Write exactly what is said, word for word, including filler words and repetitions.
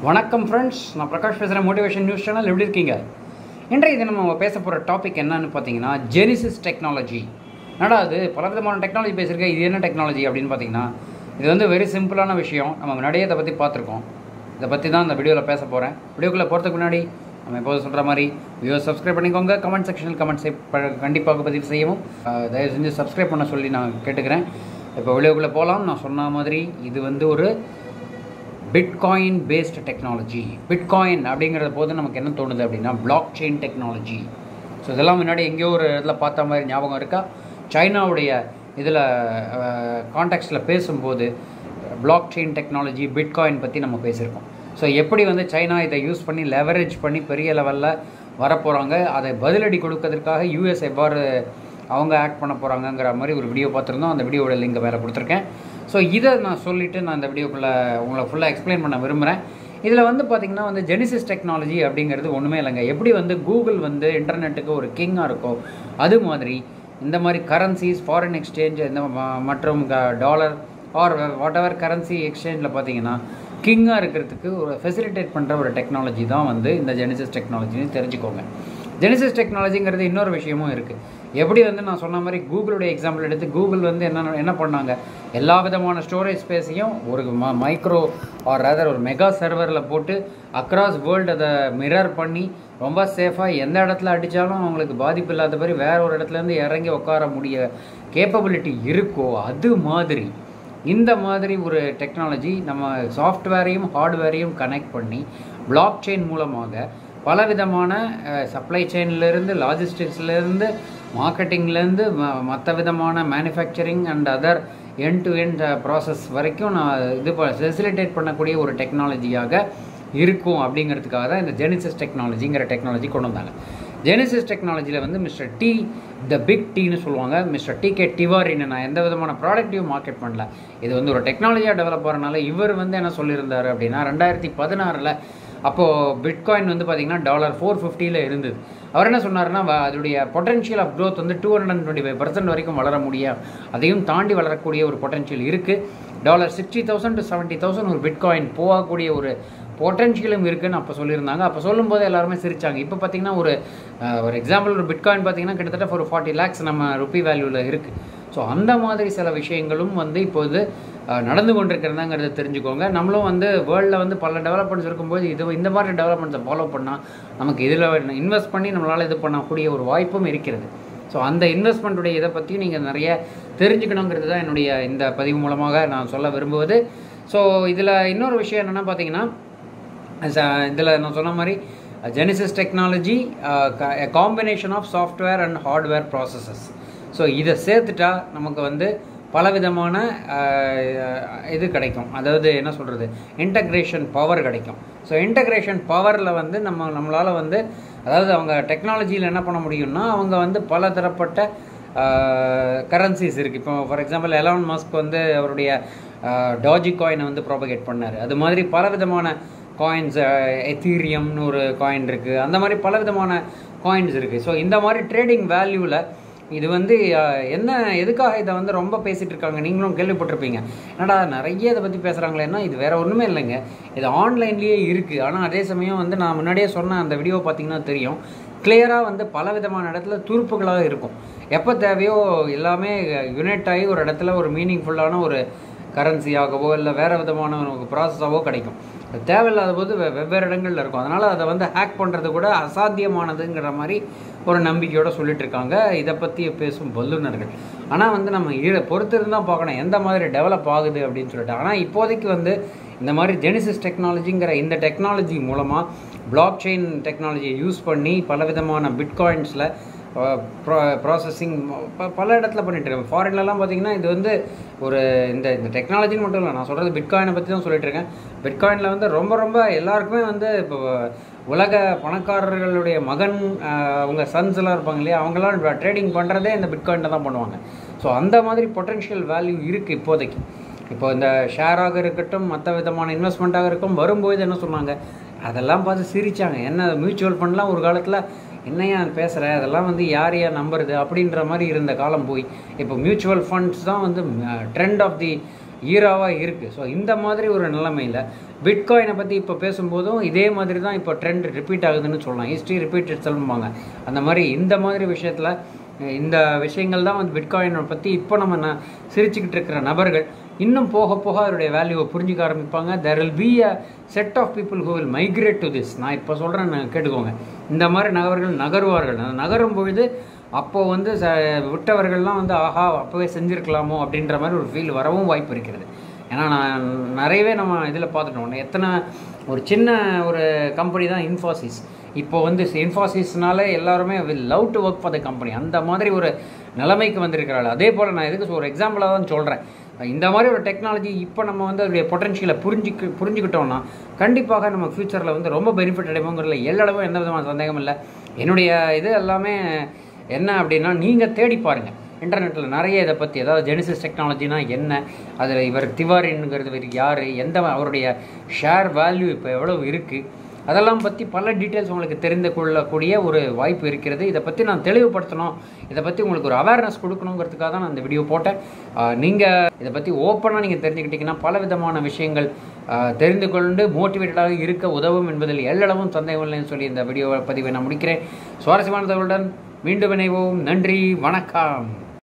வணக்கம் ஃப்ரெண்ட்ஸ், நான் பிரகாஷ் பேசுகிறேன். Motivation news channel. எப்படி இருக்கீங்க? இன்றைய தினம் நம்ம பேச போகிற டாபிக் என்னன்னு பார்த்தீங்கன்னா ஜெனிசிஸ் டெக்னாலஜி. என்னடா அது பலவிதமான டெக்னாலஜி பேசியிருக்கேன், இது என்ன டெக்னாலஜி அப்படின்னு பார்த்தீங்கன்னா, இது வந்து வெரி சிம்பிளான விஷயம். நம்ம முன்னாடியே இதை பற்றி பார்த்துருக்கோம். இதை பற்றி தான் இந்த வீடியோவில் பேச போகிறேன். வீடியோக்குள்ளே போகிறதுக்கு முன்னாடி நம்ம எப்போது சொல்கிற மாதிரி வீடியோ சப்ஸ்கிரைப் பண்ணிக்கோங்க. கமெண்ட் செக்ஷனில் கமெண்ட்ஸை கண்டிப்பாக பதிவு செய்யவும் தயவு செஞ்சு சப்ஸ்கிரைப் பண்ண சொல்லி நான் கேட்டுக்கிறேன். இப்போ வீடியோக்குள்ளே போகலாம். நான் சொன்ன மாதிரி இது வந்து ஒரு பிட்காயின் பேஸ்டு டெக்னாலஜி. பிட்காயின் அப்படிங்கிறத போது நமக்கு என்ன தோணுது அப்படின்னா பிளாக் செயின் டெக்னாலஜி. ஸோ இதெல்லாம் முன்னாடி எங்கேயோ ஒரு இதில் பார்த்த மாதிரி ஞாபகம் இருக்கா? சைனாவுடைய இதில் கான்டெக்ஸ்டில் பேசும்போது பிளாக் செயின் டெக்னாலஜி, பிட்காயின் பற்றி நம்ம பேசியிருக்கோம். ஸோ எப்படி வந்து சைனா இதை யூஸ் பண்ணி லெவரேஜ் பண்ணி பெரிய லெவலில் வரப்போகிறாங்க, அதை பதிலடி கொடுக்கறதுக்காக யூஎஸ் எவ்வாறு அவங்க ஆக்ட் பண்ண போகிறாங்கங்கிற மாதிரி ஒரு வீடியோ பார்த்துருந்தோம். அந்த வீடியோட லிங்க் வேறு கொடுத்துருக்கேன். ஸோ இதை நான் சொல்லிவிட்டு நான் இந்த வீடியோக்குள்ளே உங்களை ஃபுல்லாக எக்ஸ்பிளைன் பண்ண விரும்புகிறேன். இதில் வந்து பார்த்திங்கன்னா வந்து ஜெனிசிஸ் டெக்னாலஜி அப்படிங்கிறது ஒன்றுமே இல்லைங்க. எப்படி வந்து கூகுள் வந்து இன்டர்நெட்டுக்கு ஒரு கிங்காக இருக்கோ, அது மாதிரி இந்த மாதிரி கரன்சிஸ், ஃபாரின் எக்ஸ்சேஞ்ச், இந்த மற்றும் dollar or whatever currency எக்ஸ்சேஞ்சில் பார்த்திங்கன்னா கிங்காக இருக்கிறதுக்கு ஒரு ஃபெசிலிட்டேட் பண்ணுற ஒரு டெக்னாலஜி தான் வந்து இந்த ஜெனிசிஸ் டெக்னாலஜின்னு தெரிஞ்சுக்கோங்க. ஜெனிசிஸ் டெக்னாலஜிங்கிறது இன்னொரு விஷயமும் இருக்குது. எப்படி வந்து நான் சொன்ன மாதிரி கூகுளுடைய எக்ஸாம்பிள் எடுத்து கூகுள் வந்து என்ன என்ன பண்ணாங்க, எல்லா விதமான ஸ்டோரேஜ் ஸ்பேஸையும் ஒரு ம மைக்ரோ ஆர் ரதர் ஒரு மெகா சர்வரில் போட்டு அக்ராஸ் வேர்ல்டு அதை மிரர் பண்ணி ரொம்ப சேஃபாக எந்த இடத்துல அடித்தாலும் அவங்களுக்கு பாதிப்பு இல்லாத மாதிரி வேறு ஒரு இடத்துலேருந்து இறங்கி உட்கார முடிய கேப்பபிலிட்டி இருக்கோ, அது மாதிரி இந்த மாதிரி ஒரு டெக்னாலஜி நம்ம சாஃப்ட்வேரையும் ஹார்ட்வேரையும் கனெக்ட் பண்ணி பிளாக் செயின் மூலமாக பலவிதமான சப்ளை செயின்லேருந்து, லாஜிஸ்டிக்ஸ்லேருந்து, மார்க்கெட்டிங்லேருந்து, மற்ற விதமான manufacturing and other end to end process வரைக்கும் நான் இது ஃபெசிலிட்டேட் பண்ணக்கூடிய ஒரு டெக்னாலஜியாக இருக்கும். அப்படிங்கிறதுக்காக தான் இந்த ஜெனிசிஸ் டெக்னாலஜிங்கிற டெக்னாலஜி கொண்டு வந்தாங்க. ஜெனிசிஸ் டெக்னாலஜியில் வந்து மிஸ்டர் டி, த பிக் டீன்னு சொல்லுவாங்க, மிஸ்டர் டி கே டிவாரின்னு. நான் எந்த விதமான ப்ராடக்ட்டையும் மார்க்கெட் பண்ணல. இது வந்து ஒரு டெக்னாலஜியாக டெவலப் ஆகிறனால இவர் வந்து என்ன சொல்லியிருந்தார் அப்படின்னா, ரெண்டாயிரத்தி பதினாறில் அப்போது பிட்காயின் வந்து பார்த்திங்கன்னா டாலர் ஃபோர் ஃபிஃப்டியில் இருந்தது. அவர் என்ன சொன்னார்னா, அதோடைய பொட்டன்ஷியல் ஆஃப் க்ரோத் வந்து two hundred and twenty five percent வரைக்கும் வளர முடியும், அதையும் தாண்டி வளரக்கூடிய ஒரு பொட்டன்ஷியல் இருக்குது. Dollar sixty thousand to seventy thousand ஒரு பிட்காயின் போகக்கூடிய ஒரு பொட்டன்ஷியலும் இருக்குதுன்னு அப்போ சொல்லியிருந்தாங்க. அப்போ சொல்லும்போது எல்லாருமே சிரித்தாங்க. இப்போ பார்த்திங்கன்னா ஒரு ஒரு எக்ஸாம்பிள், ஒரு பிட்காயின் பார்த்திங்கன்னா கிட்டத்தட்ட ஒரு ஃபார்ட்டி லேக்ஸ் நம்ம ருப்பி வேல்யூவில் இருக்குது. ஸோ அந்த மாதிரி சில விஷயங்களும் வந்து இப்போது நடந்து கொண்டிருக்கிறதாங்கிறத தெரிஞ்சுக்கோங்க. நம்மளும் வந்து வேர்ல்டில் வந்து பல டெவலப்மெண்ட்ஸ் இருக்கும்போது இது இந்த மாதிரி டெவலப்மெண்ட்ஸை ஃபாலோ பண்ணால் நமக்கு இதில் இன்வெஸ்ட் பண்ணி நம்மளால் இது பண்ணக்கூடிய ஒரு வாய்ப்பும் இருக்கிறது. ஸோ அந்த இன்வெஸ்ட்மெண்ட்டுடைய இதை பற்றி நீங்கள் நிறைய தெரிஞ்சுக்கணுங்கிறது தான் என்னுடைய இந்த பதிவு மூலமாக நான் சொல்ல விரும்புவது. ஸோ இதில் இன்னொரு விஷயம் என்னென்னா பார்த்தீங்கன்னா, இதில் நான் சொன்ன மாதிரி Genesis technology combination of software and hardware processes. So இதை சேர்த்துட்டா நமக்கு வந்து பலவிதமான இது கிடைக்கும். அதாவது என்ன சொல்கிறது, இன்டக்ரேஷன் பவர் கிடைக்கும். ஸோ இன்டக்ரேஷன் பவரில் வந்து நம்ம நம்மளால் வந்து அதாவது அவங்க டெக்னாலஜியில் என்ன பண்ண முடியும்னா, அவங்க வந்து பல தரப்பட்ட கரன்சிஸ் இருக்குது. இப்போ ஃபார் எக்ஸாம்பிள் எலான் மஸ்க் வந்து அவருடைய டாஜி காயினை வந்து ப்ராபகேட் பண்ணார். அது மாதிரி பலவிதமான காயின்ஸ், எத்தீரியம்னு ஒரு காயின் இருக்குது, அந்த மாதிரி பலவிதமான காயின்ஸ் இருக்குது. ஸோ இந்த மாதிரி ட்ரேடிங் வேல்யூவில் இது வந்து என்ன, எதுக்காக இதை வந்து ரொம்ப பேசிகிட்டு இருக்காங்க, நீங்களும் கேள்விப்பட்டிருப்பீங்க. என்னடா நிறைய இதை பற்றி பேசுகிறாங்களேன்னா, இது வேறு ஒன்றுமே இல்லைங்க, இது ஆன்லைன்லேயே இருக்குது. ஆனால் அதே சமயம் வந்து நான் முன்னாடியே சொன்ன அந்த வீடியோ பார்த்திங்கன்னா தெரியும், கிளியராக வந்து பல விதமான இடத்துல துருப்புகளாக இருக்கும். எப்போ தேவையோ எல்லாமே யுனைட் ஆகி ஒரு இடத்துல ஒரு மீனிங்ஃபுல்லான ஒரு கரன்சியாகவோ இல்லை வேறு விதமான ஒரு ப்ராசஸாகவோ கிடைக்கும். அது தேவையில்லாத போது வெ வெவ்வேறு இடங்களில் இருக்கும். அதனால் அதை வந்து ஹேக் பண்ணுறது கூட அசாத்தியமானதுங்கிற மாதிரி ஒரு நம்பிக்கையோடு சொல்லிட்டு இருக்காங்க இதை பற்றி பேசும் வல்லுநர்கள். ஆனால் வந்து நம்ம இதை பொறுத்து இருந்தால் பார்க்கணும் எந்த மாதிரி டெவலப் ஆகுது அப்படின்னு சொல்லிட்டு. ஆனால் இப்போதைக்கு வந்து இந்த மாதிரி ஜெனிசிஸ் டெக்னாலஜிங்கிற இந்த டெக்னாலஜி மூலமாக பிளாக் செயின் டெக்னாலஜியை யூஸ் பண்ணி பலவிதமான பிட்காயின்ஸில் ப்ரா ப்ராசஸிங் பல இடத்துல பண்ணிகிட்டு இருக்கேன். ஃபாரின்லலாம் பார்த்திங்கன்னா இது வந்து ஒரு இந்த இந்த டெக்னாலஜின்னு மட்டும் இல்லை, நான் சொல்கிறது பிட்காயினை பற்றி தான் சொல்லிட்டு இருக்கேன். பிட்காயினில் வந்து ரொம்ப ரொம்ப எல்லாருக்குமே வந்து இப்போ உலக பணக்காரர்களுடைய மகன், அவங்க சன்ஸ் எல்லாம் இருப்பாங்க இல்லையா, அவங்களாம் ட்ரேடிங் பண்ணுறதே இந்த பிட்காயினில் தான் பண்ணுவாங்க. ஸோ அந்த மாதிரி பொட்டென்ஷியல் வேல்யூ இருக்குது இப்போதைக்கு. இப்போ இந்த ஷேராக இருக்கட்டும், மற்ற விதமான இன்வெஸ்ட்மெண்ட்டாக இருக்கும், வரும்போது என்ன சொன்னாங்க, அதெல்லாம் பார்த்து சிரித்தாங்க. என்ன மியூச்சுவல் ஃபண்ட்லாம் ஒரு காலத்தில் என்னையா பேசுகிற, அதெல்லாம் வந்து யார் யார் நம்புறது அப்படின்ற மாதிரி இருந்த காலம் போய் இப்போ மியூச்சுவல் ஃபண்ட்ஸ் தான் வந்து ட்ரெண்ட் ஆஃப் தி ஈராவாக இருக்குது. ஸோ இந்த மாதிரி ஒரு நிலைமையில் பிட்காயினை பற்றி இப்போ பேசும்போதும் இதே மாதிரி தான் இப்போ ட்ரெண்ட் ரிப்பீட் ஆகுதுன்னு சொல்லலாம். ஹிஸ்ட்ரி ரிப்பீட்டட் சொல்லுவாங்க. அந்த மாதிரி இந்த மாதிரி விஷயத்தில் இந்த விஷயங்கள் தான் வந்து பிட்காயினை பற்றி இப்போ நம்ம ந சிரிச்சுக்கிட்டு இருக்கிற நபர்கள் இன்னும் போக போக அதோடைய வேல்யூவை புரிஞ்சிக்க ஆரம்பிப்பாங்க. There will be a set of people who will migrate to this. நான் இப்போ சொல்கிறேன், கேட்டுக்கோங்க. இந்த மாதிரி நகர்கள் நகருவார்கள். நகரும் பொழுது அப்போது வந்து ச விட்டவர்கள்லாம் வந்து ஆஹா அப்போவே செஞ்சுருக்கலாமோ அப்படின்ற மாதிரி ஒரு ஃபீல் வரவும் வாய்ப்பு இருக்கிறது. ஏன்னா நான் நிறையவே நம்ம இதில் பார்த்துட்டோம். எத்தனை ஒரு சின்ன ஒரு கம்பெனி தான் இன்ஃபோசிஸ். இப்போ வந்து இன்ஃபோசிஸ்னால எல்லாருமே will love to work for the company. அந்த மாதிரி ஒரு நிலைமைக்கு வந்திருக்கிறாள். அதே போல் நான் எதுக்கு ஒரு எக்ஸாம்பிளாக தான் சொல்கிறேன். இந்த மாதிரி ஒரு டெக்னாலஜி இப்போ நம்ம வந்து அதோடைய பொட்டன்ஷியலை புரிஞ்சிக்கு புரிஞ்சுக்கிட்டோம்னா கண்டிப்பாக நம்ம ஃப்யூச்சரில் வந்து ரொம்ப பெனிஃபிட் அடைவோங்கிறதுல எல்லளவும் எந்த விதமான சந்தேகம் இல்லை. என்னுடைய இது எல்லாமே என்ன அப்படின்னா, நீங்கள் தேடி பாருங்கள் இன்டர்நெட்டில் நிறைய இதை பற்றி. அதாவது ஜெனிசிஸ் டெக்னாலஜினா என்ன, அதில் இவர் திவாரின்ங்கிறது இவர் யார், எந்த அவருடைய ஷேர் வேல்யூ இப்போ எவ்வளோ இருக்குது, அதெல்லாம் பற்றி பல டீட்டெயில்ஸ் உங்களுக்கு தெரிந்து கொள்ளக்கூடிய ஒரு வாய்ப்பு இருக்கிறது. இதை பற்றி நான் தெளிவுபடுத்தணும், இதை பற்றி உங்களுக்கு ஒரு அவேர்னஸ் கொடுக்கணுங்கிறதுக்காக தான் நான் இந்த வீடியோ போட்டேன். நீங்கள் இதை பற்றி ஓப்பனாக நீங்கள் தெரிஞ்சுக்கிட்டிங்கன்னா பல விதமான விஷயங்கள் தெரிந்து கொண்டு மோட்டிவேட்டடாக இருக்க உதவும் என்பதில் எல்லளவும் சந்தேகம் இல்லைன்னு சொல்லி இந்த வீடியோ பதிவை நான் முடிக்கிறேன். சுவாரஸ்யமான தகவலுடன் மீண்டும் இணைவோம். நன்றி, வணக்கம்.